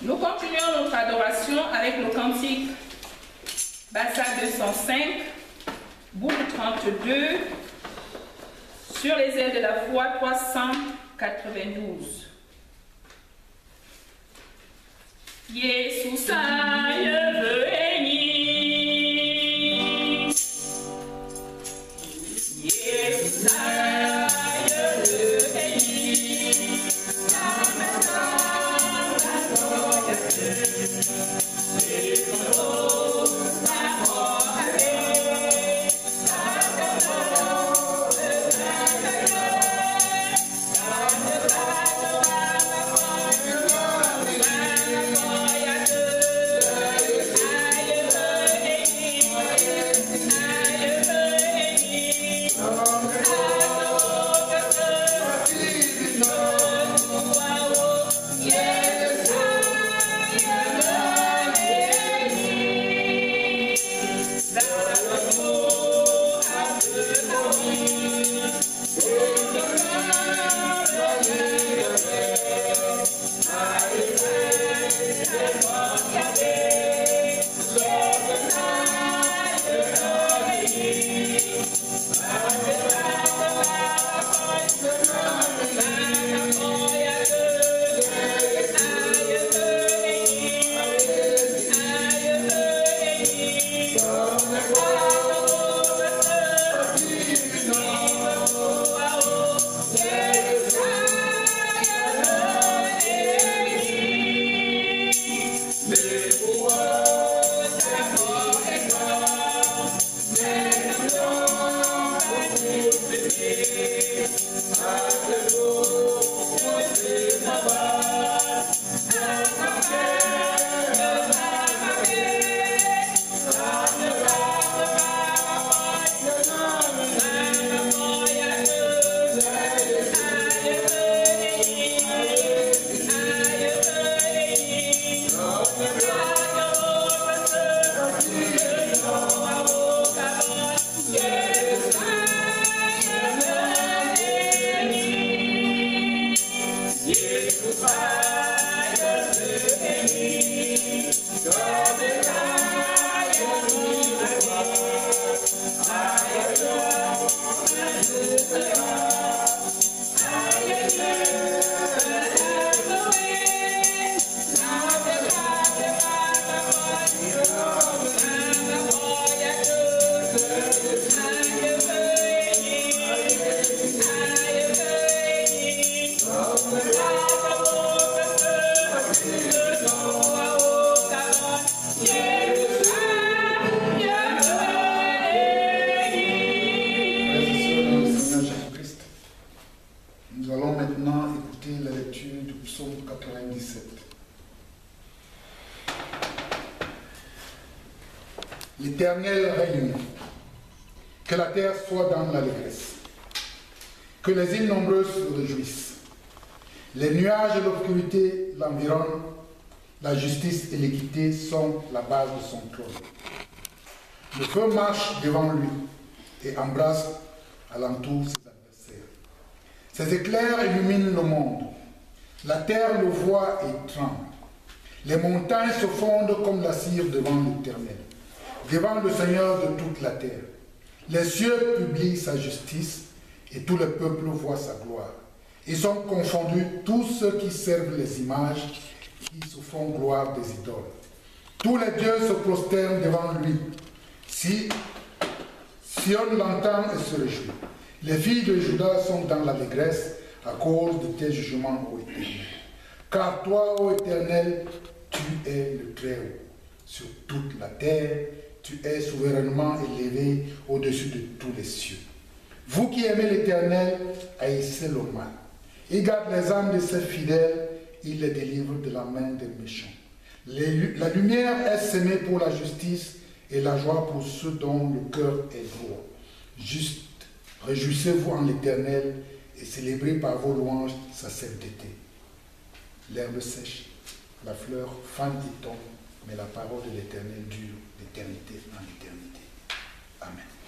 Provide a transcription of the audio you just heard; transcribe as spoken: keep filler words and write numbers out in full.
Nous continuons notre adoration avec le cantique Bassa deux cent cinq, bout trente-deux, sur les ailes de la foi trois cent quatre-vingt-douze. Jésus aille venir, Jésus aille venir, la maison, la gloire, c'est ton nom, la mort, L'Éternel règne, que la terre soit dans l'allégresse, que les îles nombreuses se réjouissent. Les nuages et l'obscurité l'environnent, la justice et l'équité sont la base de son trône. Le feu marche devant lui et embrasse alentour ses adversaires. Ses éclairs illuminent le monde. La terre le voit et tremble. Les montagnes se fondent comme la cire devant l'Éternel, devant le Seigneur de toute la terre. Les cieux publient sa justice et tout le peuple voit sa gloire. Ils sont confondus tous ceux qui servent les images, qui se font gloire des idoles. Tous les dieux se prosternent devant lui. Si Sion l'entend et se réjouit. Les filles de Juda sont dans l'allégresse à cause de tes jugements, ô Éternel. Car toi, ô Éternel, tu es le Très-Haut sur toute la terre. Tu es souverainement élevé au-dessus de tous les cieux. Vous qui aimez l'Éternel, haïssez le mal. Il garde les âmes de ses fidèles, il les délivre de la main des méchants. Les, la lumière est semée pour la justice et la joie pour ceux dont le cœur est droit. Juste, réjouissez-vous en l'Éternel et célébrez par vos louanges sa sainteté. L'herbe sèche, la fleur fane et tombe, mais la parole de l'Éternel dure d'éternité en éternité. Amen.